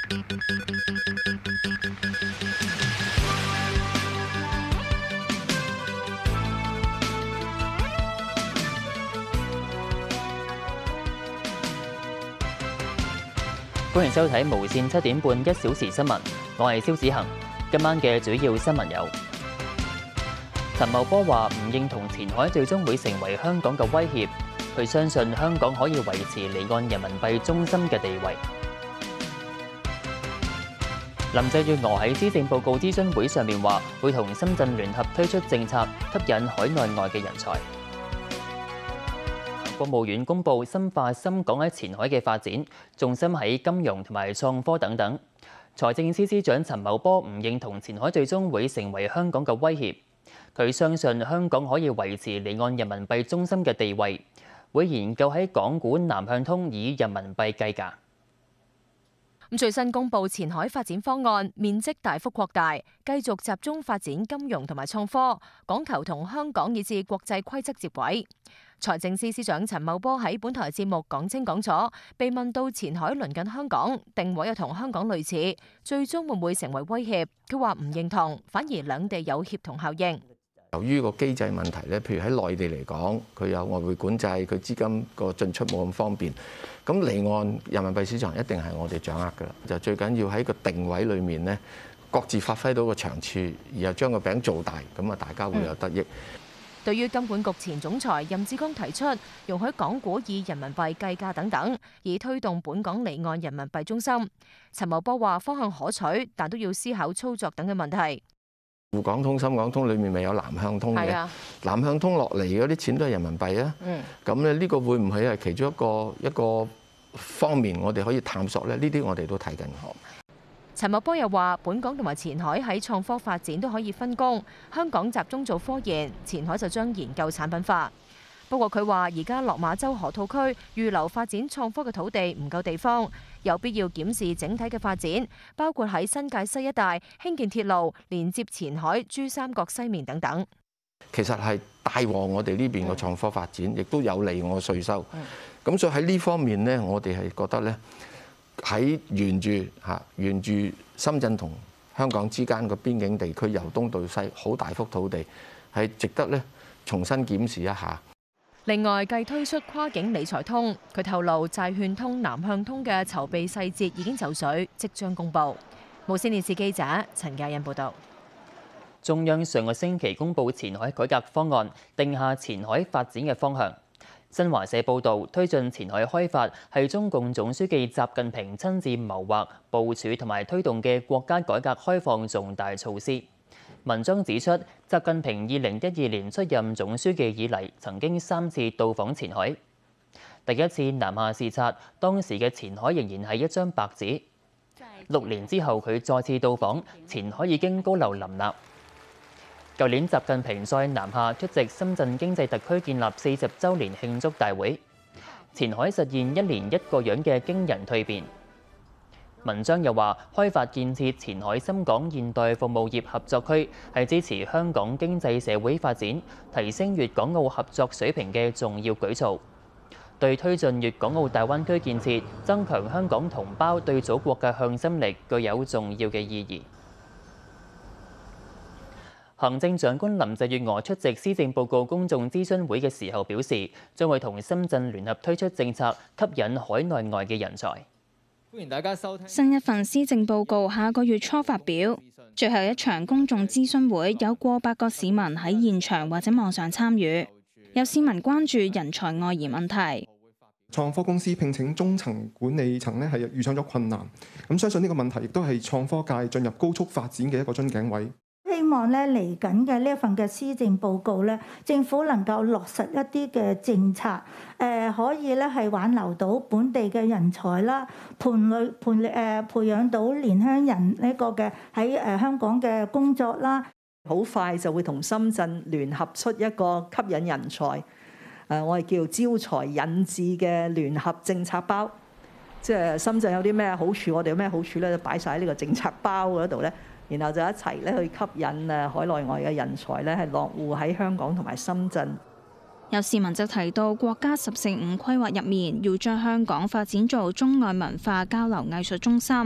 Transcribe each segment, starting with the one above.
歡迎收睇無線7點半1小時新聞，我係蕭子恒。今晚嘅主要新聞有：陳茂波話唔認同前海最終會成為香港嘅威脅，佢相信香港可以維持離岸人民幣中心嘅地位。林鄭月娥喺施政報告諮詢會上面話，會同深圳聯合推出政策，吸引海內外嘅人才。國務院公布深化深港喺前海嘅發展，重心喺金融同埋創科等等。財政司司長陳茂波唔認同前海最終會成為香港嘅威脅，佢相信香港可以維持離岸人民幣中心嘅地位，會研究喺港股南向通以人民幣計價。 最新公布前海發展方案，面積大幅擴大，繼續集中發展金融同埋創科，講求同香港以至國際規則接軌。財政司司長陳茂波喺本台節目講清講楚，被問到前海鄰近香港，定位又同香港類似，最終會唔會成為威脅？佢話唔認同，反而兩地有協同效應。 由於個機制問題咧，譬如喺內地嚟講，佢有外匯管制，佢資金個進出冇咁方便。咁離岸人民幣市場一定係我哋掌握㗎啦，就最緊要喺個定位裏面咧，各自發揮到個長處，然後將個餅做大，咁啊大家會有得益。 對於金管局前總裁任志剛提出容許港股以人民幣計價等等，以推動本港離岸人民幣中心，陳茂波話方向可取，但都要思考操作等嘅問題。 滬港通、深港通裏面咪有南向通嘅，南向通落嚟嗰啲錢都係人民幣啊。咁咧呢個會唔會係其中一個方面，我哋可以探索咧？呢啲我哋都睇緊。 陳茂波又話，本港同埋前海喺創科發展都可以分工，香港集中做科研，前海就將研究產品化。不過佢話，而家落馬洲河套區預留發展創科嘅土地唔夠地方，有必要檢視整體嘅發展，包括喺新界西一帶興建鐵路，連接前海、珠三角西面等等。 其實係帶旺我哋呢邊嘅創科發展，亦都有利我稅收。咁所以喺呢方面呢，我哋係覺得呢，喺沿住深圳同香港之間個邊境地區由東到西，好大幅土地係值得呢重新檢視一下。 另外，繼推出跨境理財通，佢透露債券通南向通嘅籌備細節已經就緒，即將公佈。無線電視記者陳嘉欣報導。 中央上個星期公布前海改革方案，定下前海發展嘅方向。新華社報導，推進前海開發係中共總書記習近平親自謀劃、部署同埋推動嘅國家改革開放重大措施。文章指出，習近平2012年出任總書記以嚟，曾經3次到訪前海。第一次南下視察，當時嘅前海仍然係一張白紙。6年之後，佢再次到訪，前海已經高樓林立。舊年習近平再南下出席深圳經濟特區建立40週年慶祝大會，前海實現1年1個樣嘅驚人蛻變。文章又話，開發建設前海深港現代服務業合作區係支持香港經濟社會發展、提升粵港澳合作水平嘅重要舉措，對推進粵港澳大灣區建設、增強香港同胞對祖國嘅向心力具有重要嘅意義。行政長官林鄭月娥出席施政報告公眾諮詢會嘅時候表示，將會同深圳聯合推出政策，吸引海內外嘅人才。 歡迎大家收聽新一份施政報告下個月初發表，最後一場公眾諮詢會有過百個市民喺現場或者網上參與。有市民關注人才外移問題。 創科公司聘請中層管理層呢係遇上咗困難，咁相信呢個問題亦都係創科界進入高速發展嘅一個樽頸位。 希望咧嚟緊嘅呢一份嘅施政報告咧，政府能夠落實一啲嘅政策，可以咧係挽留到本地嘅人才啦，培養到年輕人呢個嘅喺香港嘅工作啦。 好快就會同深圳聯合出一個吸引人才，我哋叫招才引智嘅聯合政策包。即係深圳有啲咩好處，我哋有咩好處咧，就擺晒喺呢個政策包嗰度咧。然後就一齊咧去吸引海內外嘅人才咧，係落戶喺香港同埋深圳。 有市民就提到，國家14、5規劃入面要將香港發展做中外文化交流藝術中心，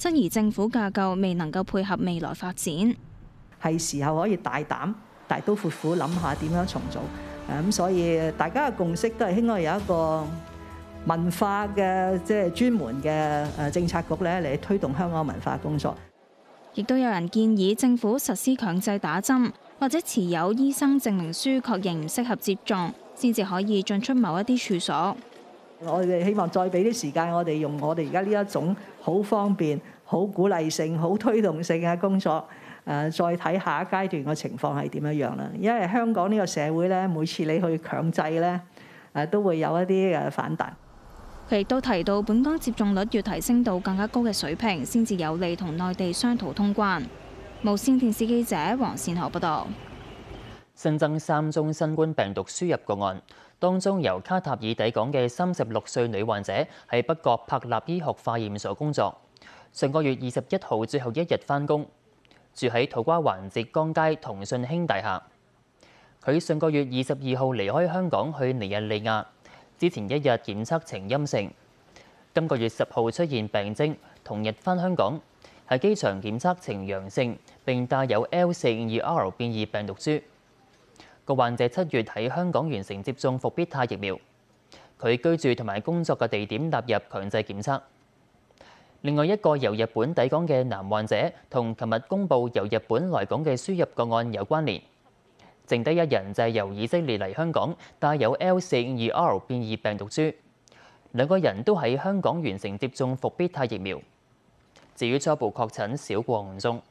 質疑政府架構未能夠配合未來發展。 係時候可以大膽、大刀闊斧諗下點樣重組。咁所以大家嘅共識都係應該有一個文化嘅即係專門嘅政策局咧嚟推動香港文化工作。 亦都有人建議政府實施強制打針，或者持有醫生證明書確認唔適合接種，先至可以進出某一啲處所。 我哋希望再俾啲時間，我哋用我哋而家呢一種好方便、好鼓勵性、好推動性嘅工作，再睇下一階段嘅情況係點樣樣啦。因為香港呢個社會咧，每次你去強制咧，都會有一啲嘅反彈。 佢亦都提到，本港接種率要提升到更加高嘅水平，先至有利同內地商討通關。無線電視記者黃善河報道。 新增3宗新冠病毒輸入個案，當中由卡塔爾抵港嘅36歲女患者喺北角柏立醫學化驗所工作，上個月21號最後一日返工，住喺土瓜灣浙江街同信興大廈。佢上個月22號離開香港去尼日利亞，之前一日檢測呈陰性，今個月10號出現病徵，同日返香港，喺機場檢測呈陽性，並帶有 L452R 變異病毒株。個患者7月喺香港完成接種復必泰疫苗，佢居住同埋工作嘅地點納入強制檢測。另外一個由日本抵港嘅男患者同琴日公佈由日本來港嘅輸入個案有關聯，剩低一人就係由以色列嚟香港，帶有 L452R 變異病毒株。兩個人都喺香港完成接種復必泰疫苗。至於初步確診少過5宗。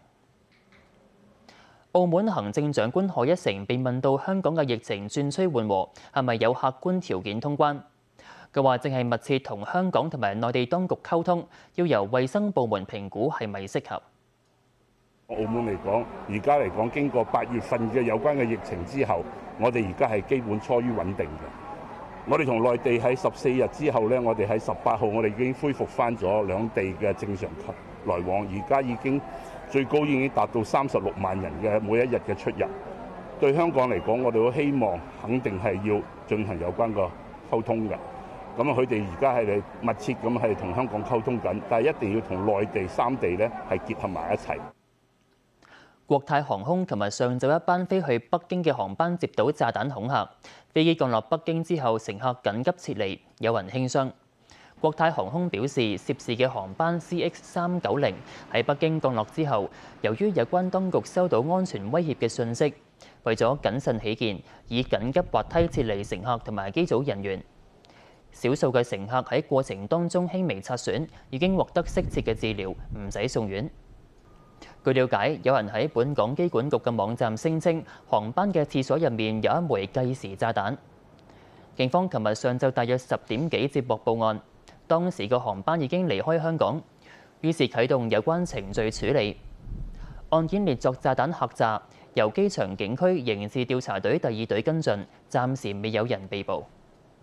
澳門行政長官賀一誠被問到香港嘅疫情轉趨緩和，係咪有客觀條件通關？佢話正係密切同香港同埋內地當局溝通，要由衛生部門評估係咪適合。 澳門嚟講，而家嚟講，經過8月份嘅有關嘅疫情之後，我哋而家係基本趨於穩定嘅。我哋同內地喺14日之後呢，我哋喺18號，我哋已經恢復翻咗兩地嘅正常來往，而家已經最高已經達到36萬人嘅每一日嘅出入。對香港嚟講，我哋都希望肯定係要進行有關嘅溝通嘅。咁佢哋而家係密切咁係同香港溝通緊，但係一定要同內地3地呢係結合埋一齊。 國泰航空琴日上晝一班飛去北京嘅航班接到炸彈恐嚇，飛機降落北京之後，乘客緊急撤離，有人輕傷。國泰航空表示，涉事嘅航班 CX390 喺北京降落之後，由於有關當局收到安全威脅嘅訊息，為咗謹慎起見，以緊急滑梯撤離乘客同埋機組人員。少數嘅乘客喺過程當中輕微擦損，已經獲得適切嘅治療，唔使送院。據了解，有人喺本港機管局嘅網站聲稱，航班嘅廁所入面有一枚計時炸彈。警方琴日上晝大約10點幾接獲報案，當時個航班已經離開香港，於是啟動有關程序處理。案件列作炸彈客詐，由機場警區刑事調查隊第2隊跟進，暫時未有人被捕。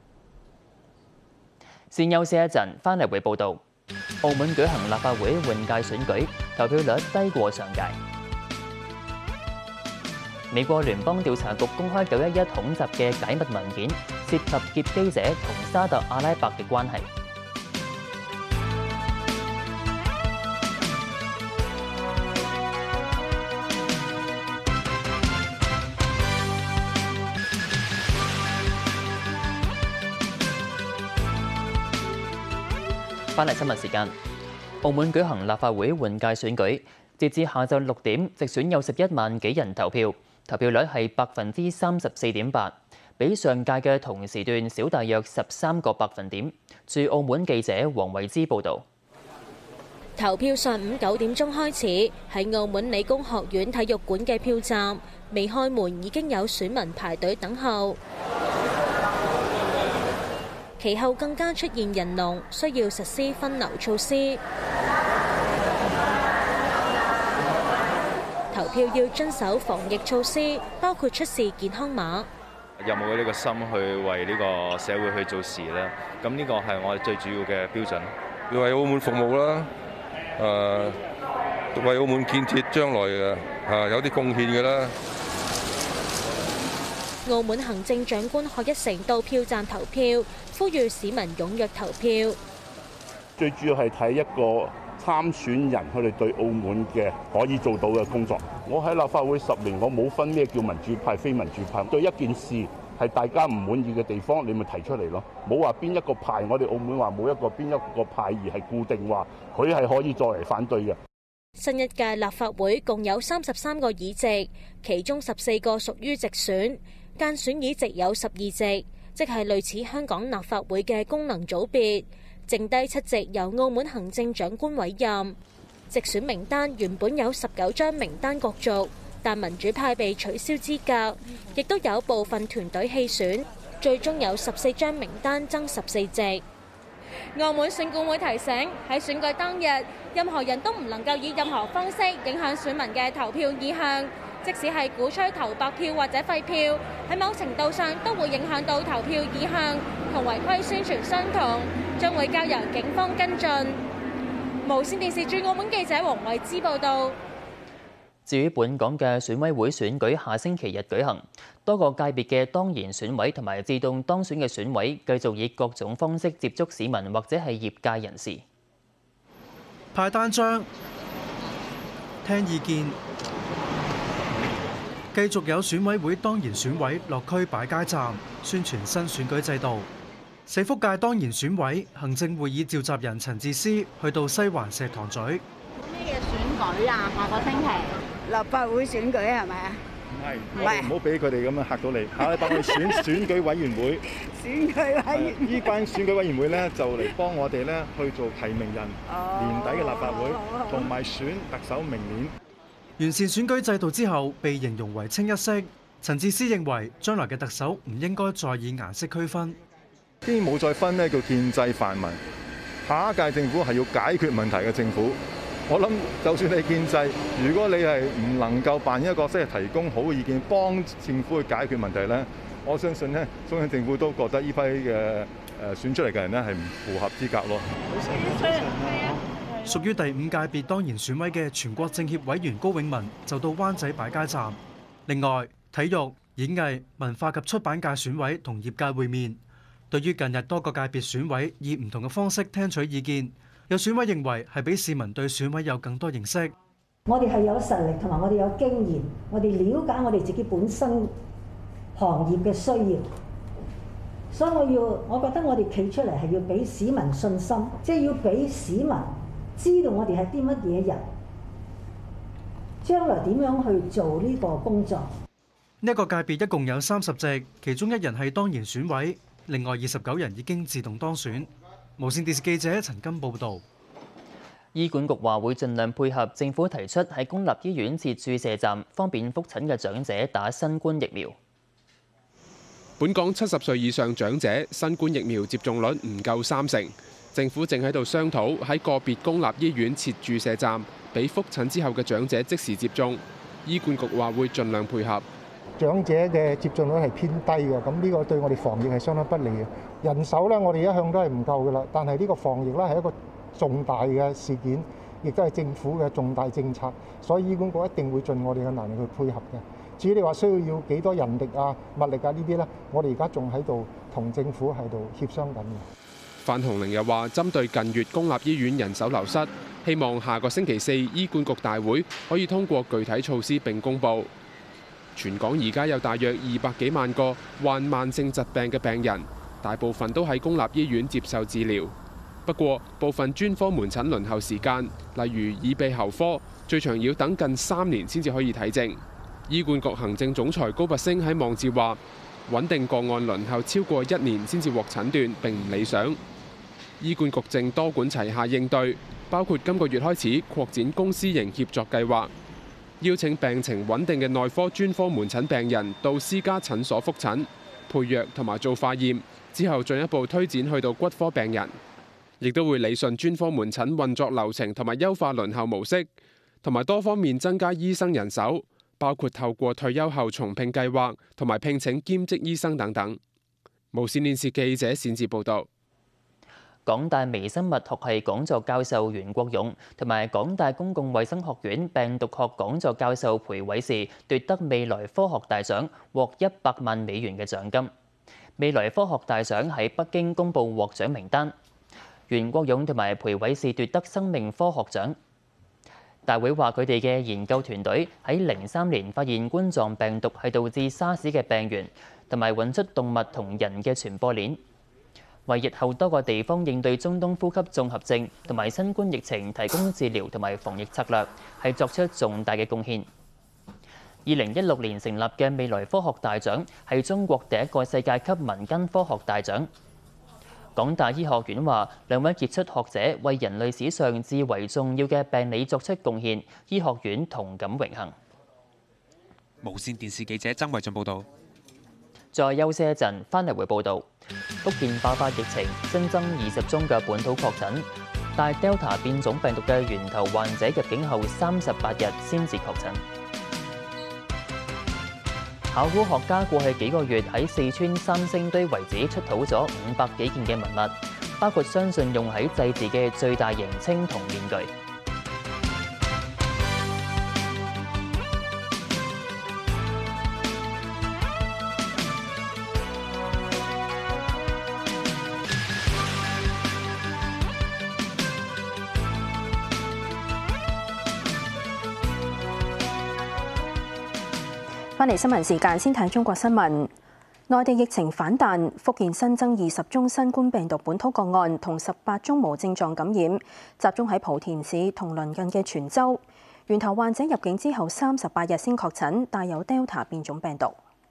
先休息一陣，翻嚟會報道。澳門舉行立法會換屆選舉，投票率低過上屆。美國聯邦調查局公開911恐襲嘅解密文件，涉及劫機者同沙特阿拉伯嘅關係。翻嚟新聞時間，澳門舉行立法會換屆選舉，截至下晝6點，直選有11萬幾人投票，投票率係34.8%，比上屆嘅同時段少大約13個百分點。駐澳門記者黃慧芝報導。 投票上午9點鐘開始，喺澳門理工學院體育館嘅票站，未開門已經有選民排隊等候。其後更加出現人龍，需要實施分流措施。投票要遵守防疫措施，包括出示健康碼。 有冇呢個心去為呢個社會去做事呢？咁呢個係我哋最主要嘅標準。 要為澳門服務啦，為澳門建設將來有啲貢獻嘅啦。 澳門行政長官賀一誠到票站投票，呼籲市民踴躍投票。 最主要係睇一個參選人佢哋對澳門嘅可以做到嘅工作。我喺立法會10年，我冇分咩叫民主派、非民主派。對一件事係大家唔滿意嘅地方，你咪提出嚟咯。冇話邊一個派，我哋澳門話冇邊一個派而係固定話佢係可以作為反對嘅。 新一屆立法會共有33個議席，其中14個屬於直選，間選議席有12席，即係類似香港立法會嘅功能組別。剩低7席由澳門行政長官委任。直選名單原本有19張名單角逐，但民主派被取消資格，亦都有部分團隊棄選，最終有14張名單爭14席。澳門選管會提醒，喺選舉當日，任何人都唔能夠以任何方式影響選民嘅投票意向，即使係鼓吹投白票或者廢票，喺某程度上都會影響到投票意向，同違規宣傳相同，將會交由警方跟進。無線電視駐澳門記者黃慧芝報導。 至於本港嘅選委會選舉下星期日舉行，多個界別嘅當然選委同埋自動當選嘅選委繼續以各種方式接觸市民或者係業界人士， 派單張、聽意見，繼續有選委會當然選委落區擺街站，宣傳新選舉制度。社福界當然選委、行政會議召集人陳智思去到西環石塘咀。 咩嘅選舉啊？下個星期立法會選舉係咪啊？ 唔係，唔好俾佢哋咁樣嚇到你。下禮拜我哋選舉委員會， 選舉委員呢班選舉委員會咧就嚟幫我哋咧去做提名人，年底嘅立法會同埋選特首明年。 完善選舉制度之後，被形容為清一色。陳智思認為，將來嘅特首唔應該再以顏色區分。 既然冇再分呢叫建制泛民，下一屆政府係要解決問題嘅政府。我諗，就算你建制，如果你係唔能夠扮演一個角色，係提供好嘅意見，幫政府去解決問題咧，我相信咧，中央政府都覺得呢批嘅選出嚟嘅人咧係唔符合資格咯。 屬於第5界別當然選委嘅全國政協委員高永文就到灣仔擺街站。另外，體育、演藝、文化及出版界選委同業界會面。對於近日多個界別選委以唔同嘅方式聽取意見，有選委認為係俾市民對選委有更多認識。 我哋係有實力同埋我哋有經驗，我哋了解我哋自己本身行業嘅需要，所以我覺得我哋企出嚟係要俾市民信心，即係要俾市民知道我哋係啲乜嘢人，將來點樣去做呢個工作。 呢個界別一共有30席，其中1人係當然選委，另外29人已經自動當選。無線電視記者陳金報導。 醫管局話會盡量配合政府提出喺公立醫院設注射站，方便覆診嘅長者打新冠疫苗。 本港70歲以上長者新冠疫苗接種率唔夠30%，政府正喺度商討喺個別公立醫院設注射站，俾覆診之後嘅長者即時接種。醫管局話會盡量配合。 長者嘅接種率係偏低嘅，咁呢個對我哋防疫係相當不利嘅。人手咧，我哋一向都係唔夠㗎啦。但係呢個防疫咧係一個重大嘅事件，亦都係政府嘅重大政策，所以醫管局一定會盡我哋嘅能力去配合嘅。至於你話需要幾多人力啊、物力啊呢啲咧，我哋而家仲喺度同政府喺度協商緊嘅。 范鴻齡又話，針對近月公立醫院人手流失，希望下個星期4醫管局大會可以通過具體措施並公佈。全港而家有大約200幾萬個患慢性疾病嘅病人，大部分都喺公立醫院接受治療。不過，部分專科門診輪候時間，例如耳鼻喉科，最長要等近3年先至可以睇症。醫管局行政總裁高拔陞喺網誌話，穩定個案輪候超過1年先至獲診斷並唔理想。醫管局正多管齊下應對，包括今個月開始擴展公私營協作計劃，邀請病情穩定嘅內科專科門診病人到私家診所覆診、配藥同埋做化驗，之後進一步推展去到骨科病人，亦都會理順專科門診運作流程同埋優化輪候模式，同埋多方面增加醫生人手，包括透過退休後重聘計劃同埋聘請兼職醫生等等。無線電視記者冼志報導。 港大微生物學系講座教授袁國勇同埋港大公共衛生學院病毒學講座教授裴偉士奪得未來科學大獎，獲100萬美元嘅獎金。未來科學大獎喺北京公布獲獎名單。 袁國勇同埋裴偉士奪得生命科學獎。大會話佢哋嘅研究團隊喺03年發現冠狀病毒係導致沙士嘅病源，同埋揾出動物同人嘅傳播鏈，為日後多個地方應對中東呼吸綜合症同埋新冠疫情提供治療同埋防疫策略，係作出重大嘅貢獻。2016年成立嘅未來科學大獎係中國第一個世界級民間科學大獎。港大醫學院話，兩位傑出學者為人類史上至為重要嘅病理作出貢獻，醫學院同感榮幸。 無線電視記者曾偉俊報導。 再休息一陣，翻嚟會報導。福建爆發疫情，新增20宗嘅本土確診，但 Delta 變種病毒嘅源頭患者入境後38日先至確診。考古學家過去幾個月喺四川三星堆遺址出土咗500幾件嘅文物，包括相信用喺祭祀嘅最大型青銅面具。 返嚟新聞時間，先睇中國新聞。內地疫情反彈，福建新增20宗新冠病毒本土個案，同18宗無症狀感染，集中喺莆田市同鄰近嘅泉州。源頭患者入境之後38日先確診，帶有 Delta 變種病毒。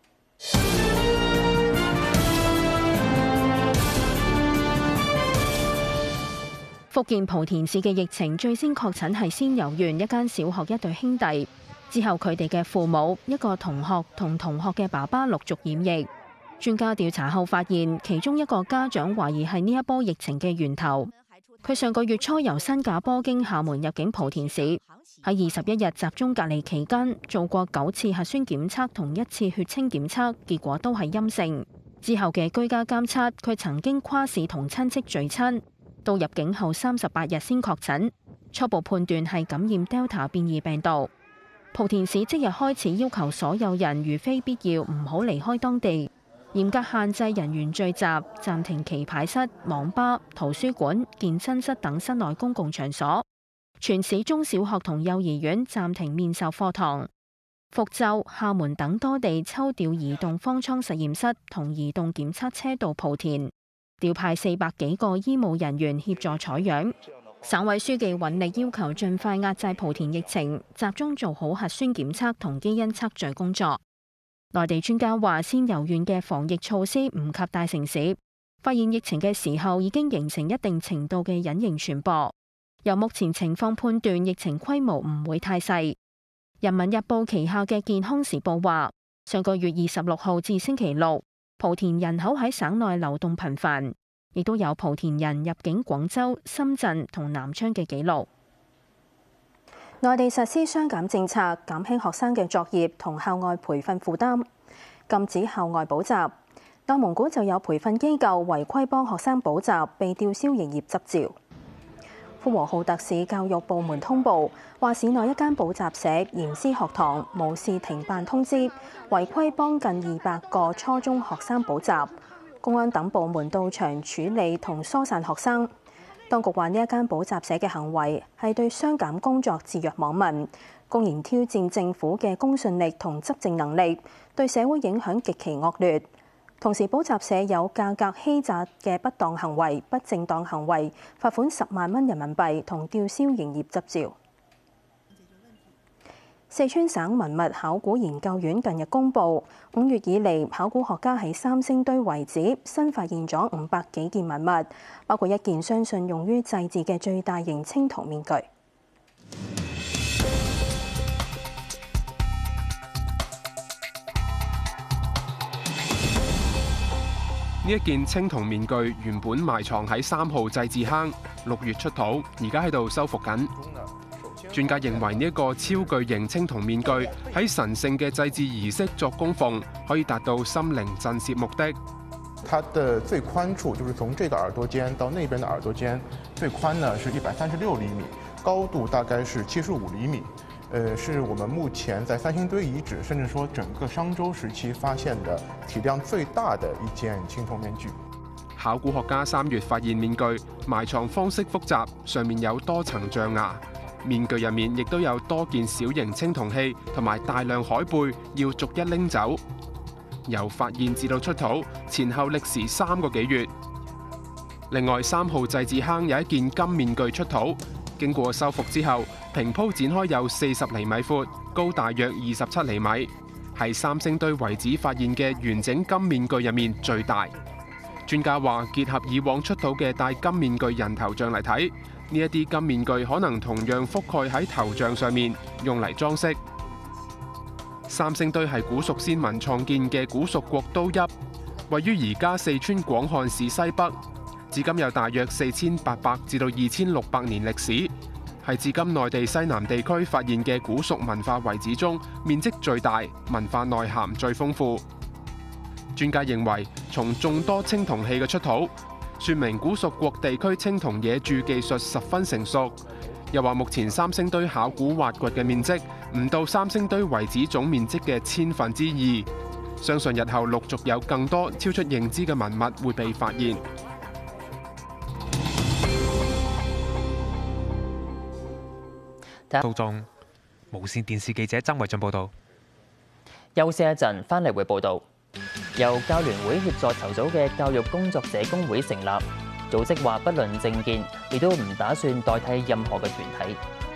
福建莆田市嘅疫情最先確診係仙遊縣一間小學一對兄弟。之後佢哋嘅父母、一個同學同同學嘅爸爸陸續染疫。專家調查後發現，其中一個家長懷疑係呢一波疫情嘅源頭。佢上個月初由新加坡經廈門入境莆田市，喺21日集中隔離期間做過9次核酸檢測同1次血清檢測，結果都係陰性。之後嘅居家監測，佢曾經跨市同親戚聚餐，到入境後38日先確診，初步判斷係感染 Delta 變異病毒。莆田市即日開始要求所有人如非必要唔好離開當地，嚴格限制人員聚集，暫停棋牌室、網吧、圖書館、健身室等室內公共場所。全市中小學同幼兒園暫停面授課堂。福州、廈門等多地抽調移動方艙實驗室同移動檢測車到莆田，調派400幾個醫務人員協助採樣。省委書記尹力要求盡快壓制莆田疫情，集中做好核酸檢測同基因測序工作。內地專家話，仙遊縣嘅防疫措施唔及大城市，發現疫情嘅時候已經形成一定程度嘅隱形傳播。由目前情況判斷，疫情規模唔會太細。人民日報旗下嘅健康時報話，上個月26號至星期六，莆田人口喺省內流動頻繁。亦都有莆田人入境廣州、深圳同南昌嘅記錄。內地實施雙減政策，減輕學生嘅作業同校外培訓負擔，禁止校外補習。內蒙古就有培訓機構違規幫學生補習，被吊銷營業執照。呼和浩特市教育部門通報話，市內一間補習社嚴師學堂，無視停辦通知，違規幫近200個初中學生補習。公安等部門到場處理同疏散學生。當局話呢一間補習社嘅行為係對雙減工作置若罔聞，公然挑戰政府嘅公信力同執政能力，對社會影響極其惡劣。同時，補習社有價格欺詐嘅不當行為、不正當行為，罰款10萬蚊人民幣同吊銷營業執照。四川省文物考古研究院近日公布，5月以嚟，考古學家喺三星堆遺址新發現咗500幾件文物，包括一件相信用於祭祀嘅最大型青銅面具。 呢一件青銅面具原本埋藏喺3號祭祀坑，6月出土，而家喺度修復緊。專家認為呢一個超巨型青銅面具喺神聖嘅祭祀儀式作供奉，可以達到心靈震懾目的。 它的最寬處就是從這個耳朵尖到那邊的耳朵尖，最寬呢是136厘米，高度大概是75厘米。是我們目前在三星堆遺址，甚至說整個商周時期發現的體量最大的一件青銅面具。 考古學家3月發現面具埋藏方式複雜，上面有多層象牙。面具入面亦都有多件小型青銅器同埋大量海貝，要逐一拎走。由發現至到出土，前後歷時3個幾月。另外3號祭祀坑有一件金面具出土，經過修復之後，平鋪展開有40厘米闊，高大約27厘米，係三星堆遺址發現嘅完整金面具入面最大。專家話，結合以往出土嘅戴金面具人頭像嚟睇，呢一啲金面具可能同樣覆蓋喺頭像上面，用嚟裝飾。三星堆係古蜀先民創建嘅古蜀國都邑，位於而家四川廣漢市西北，至今有大約4800至到2600年歷史，係至今內地西南地區發現嘅古蜀文化遺址中面積最大、文化內涵最豐富。專家認為，從眾多青銅器嘅出土，說明古蜀國地區青銅冶鑄技術十分成熟。又話目前三星堆考古挖掘嘅面積唔到三星堆遺址總面積嘅2/1000，相信日後陸續有更多超出認知嘅文物會被發現。 道中，無線電視記者曾偉俊報道。 休息一陣，翻嚟會報道。由教聯會協助籌組嘅教育工作者工會成立，組織話不論政見，亦都唔打算代替任何嘅團體。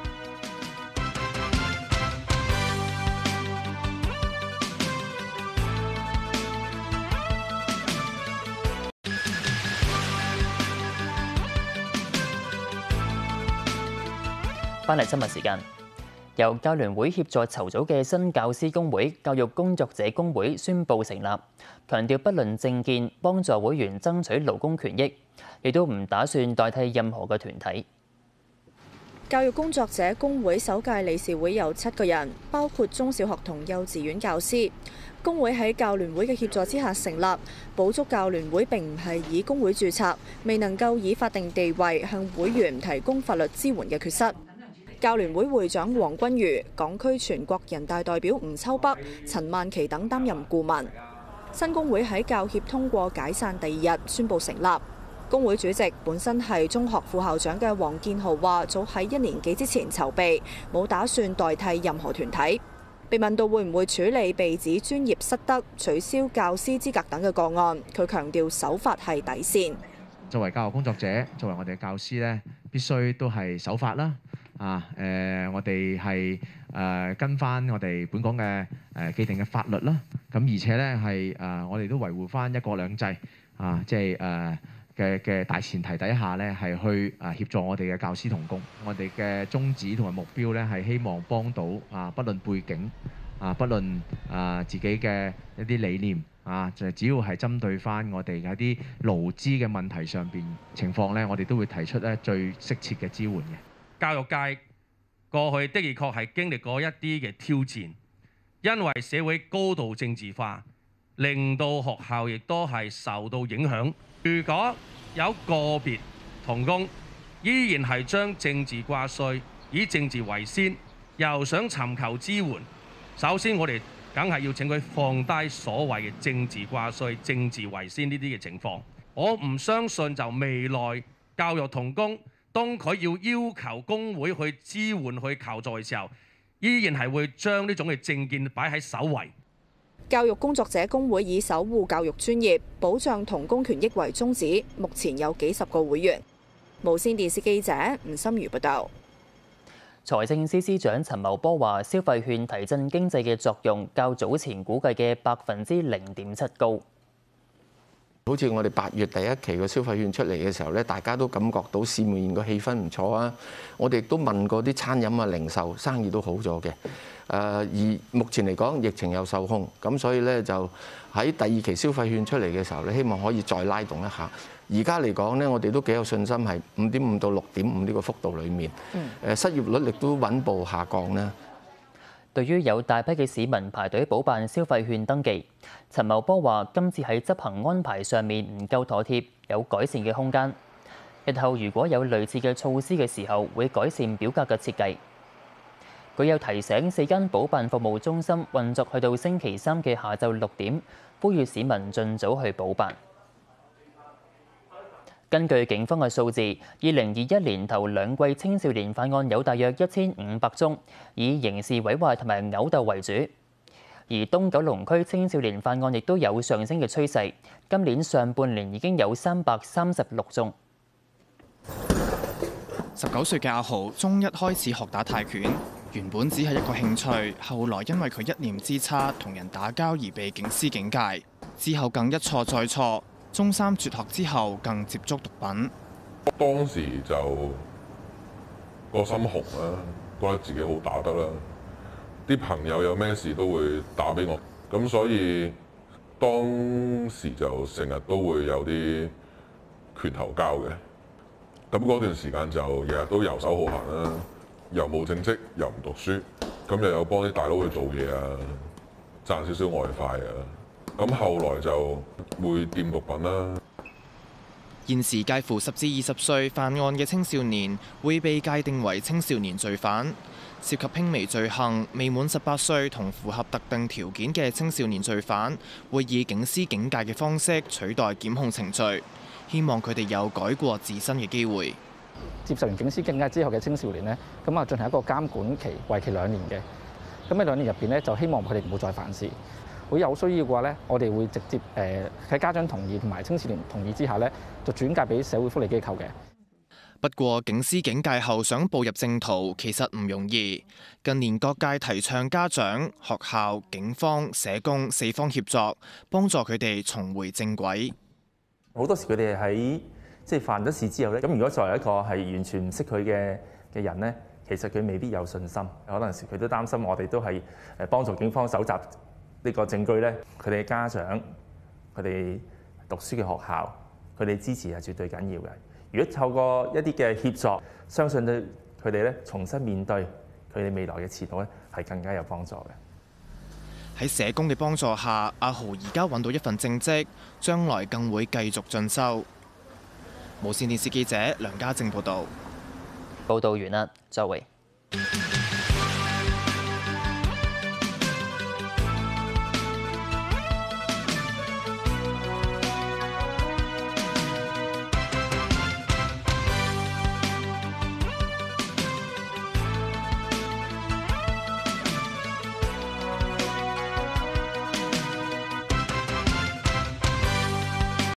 翻嚟新聞時間。由教聯會協助籌組嘅新教師工會教育工作者工會宣布成立，強調不論政見，幫助會員爭取勞工權益，亦都唔打算代替任何嘅團體。 教育工作者工會首屆理事會有7個人，包括中小學同幼稚園教師。工會喺教聯會嘅協助之下成立，補足教聯會並唔係以工會註冊，未能夠以法定地位向會員提供法律支援嘅缺失。教聯會會長黃君如、港區全國人大代表吳秋北、陳曼琪等擔任顧問。新工會喺教協通過解散第2日宣布成立。工會主席本身係中學副校長嘅黃建豪話：早喺1年幾之前籌備，冇打算代替任何團體。被問到會唔會處理被指專業失德、取消教師資格等嘅個案，佢強調守法係底線。 作為教育工作者，作為我哋嘅教師呢，必須都係守法啦。我哋係跟翻我哋本港嘅既定嘅法律啦。咁而且咧係我哋都維護翻一國兩制即係嘅大前提底下咧，係去協助我哋嘅教師同工。我哋嘅宗旨同埋目標咧係希望幫到不論背景不論自己嘅一啲理念就只要係針對翻我哋一啲勞資嘅問題上邊情況咧，我哋都會提出咧最適切嘅支援嘅。 教育界過去的而確係經歷過一啲嘅挑戰，因為社會高度政治化，令到學校亦都係受到影響。如果有個別同工依然係將政治掛帥，以政治為先，又想尋求支援，首先我哋梗係要請佢放低所謂嘅政治掛帥、政治為先呢啲嘅情況。我唔相信就未來教育同工，當佢要求工會去支援、去求助嘅時候，依然係會將呢種嘅政見擺喺首位。 教育工作者工會以守護教育專業、保障同工權益為宗旨，目前有幾十個會員。無線電視記者吳心如報導。 財政司司長陳茂波話：消費券提振經濟嘅作用較早前估計嘅0.7%高。 好似我哋8月第一期嘅消費券出嚟嘅時候咧，大家都感覺到市面個氣氛唔錯啊！我哋亦都問過啲餐飲啊、零售生意都好咗嘅。而目前嚟講，疫情又受控，咁所以咧就喺第2期消費券出嚟嘅時候咧，希望可以再拉動一下。而家嚟講咧，我哋都幾有信心係5.5到6.5呢個幅度裡面。失業率亦都穩步下降啦。 對於有大批嘅市民排隊補辦消費券登記，陳茂波話：今次喺執行安排上面唔夠妥貼，有改善嘅空間。日後如果有類似嘅措施嘅時候，會改善表格嘅設計。佢又提醒4間補辦服務中心運作去到星期3嘅下晝6點，呼籲市民盡早去補辦。 根據警方嘅數字，2021年頭兩季青少年犯案有大約1500宗，以刑事毀壞同埋毆鬥為主。而東九龍區青少年犯案亦都有上升嘅趨勢，今年上半年已經有336宗。 19歲嘅阿豪，中一開始學打泰拳，原本只係一個興趣，後來因為佢一念之差同人打交而被警司警戒，之後更一錯再錯。中三輟學之後，更接觸毒品。 當時就個心紅啦，覺得自己好打得啦，啲朋友有咩事都會打俾我，咁所以當時就成日都會有啲拳頭交嘅。咁嗰段時間就日日都遊手好閒啦，又冇正職，又唔讀書，咁又有幫啲大佬去做嘢啊，賺少少外快啊。咁後來就會掂毒品啦。 現時介乎10至20歲犯案嘅青少年會被界定為青少年罪犯，涉及輕微罪行、未滿18歲同符合特定條件嘅青少年罪犯，會以警司警戒嘅方式取代檢控程序，希望佢哋有改過自新嘅機會。 接受完警司警戒之後嘅青少年呢，咁啊進行一個監管期，為期2年嘅。咁喺2年入邊呢，就希望佢哋唔好再犯事。如果有需要嘅話咧，我哋會直接喺家長同意同埋青少年同意之下咧，就轉介俾社會福利機構嘅。 不過警司警戒後想步入正途，其實唔容易。近年各界提倡家長、學校、警方、社工4方協作，幫助佢哋重回正軌。 好多時佢哋喺犯咗事之後咧，咁如果作為一個係完全唔識佢嘅人咧，其實佢未必有信心。可能時佢都擔心我哋都係幫助警方搜集呢個證據咧，佢哋嘅家長、佢哋讀書嘅學校，佢哋支持係絕對緊要嘅。如果透過一啲嘅協作，相信對佢哋咧重新面對佢哋未來嘅前途咧，係更加有幫助嘅。 喺社工嘅幫助下，阿豪而家揾到一份正職，將來更會繼續進修。無線電視記者梁家正報導。 報導完啦，周偉。